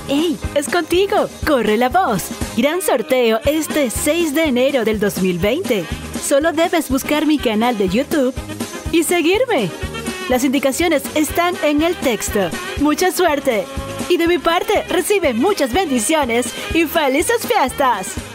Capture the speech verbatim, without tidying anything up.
¡Ey! ¡Es contigo! ¡Corre la voz! Gran sorteo este seis de enero del dos mil veinte. Solo debes buscar mi canal de YouTube y seguirme. Las indicaciones están en el texto. ¡Mucha suerte! Y de mi parte, recibe muchas bendiciones y felices fiestas.